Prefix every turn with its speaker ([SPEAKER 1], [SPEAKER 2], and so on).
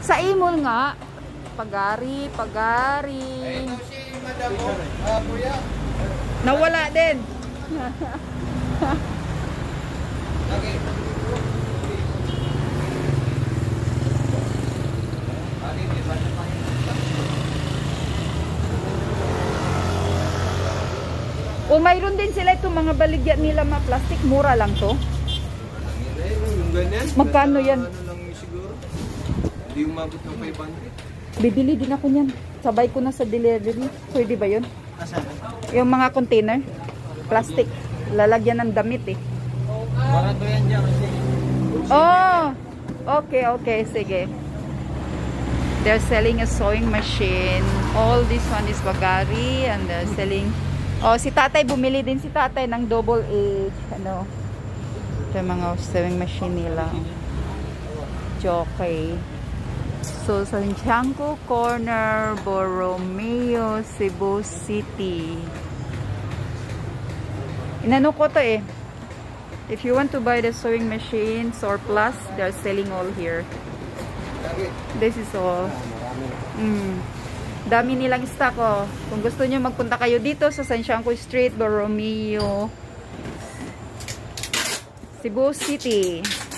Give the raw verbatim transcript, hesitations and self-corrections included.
[SPEAKER 1] Sa imol nga. Pagari, pagari.
[SPEAKER 2] Ito si Madam uh, Kuya.
[SPEAKER 1] Nawala din.
[SPEAKER 2] Okay.
[SPEAKER 1] O mayroon din sila itong mga baligya nila mga plastic. Mura lang to.
[SPEAKER 2] Yung ganyan.
[SPEAKER 1] Magkano yan?
[SPEAKER 2] Ano lang siguro? Hindi umabot ng five hundred.
[SPEAKER 1] Bibili din ako niyan. Sabay ko na sa delivery. Pwede ba yun?
[SPEAKER 2] Asan?
[SPEAKER 1] Yung mga container. Plastic. Lalagyan ng damit eh.
[SPEAKER 2] Barato yan dyan kasi.
[SPEAKER 1] Oh! Okay, okay. Sige. They're selling a sewing machine. All this one is bagari. And they're selling... Oh, si tatay, bumili din si tatay ng double edge. Ano? Ito yung mga sewing machine nila. Jockey. So, sa Tiangco Corner, Borromeo, Cebu City. Inano ko to eh. If you want to buy the sewing machines or plus, they're selling all here. This is all. Mm. Dami nilang stock oh. Kung gusto nyo magpunta kayo dito sa Tiangco Street, Borromeo, Cebu City.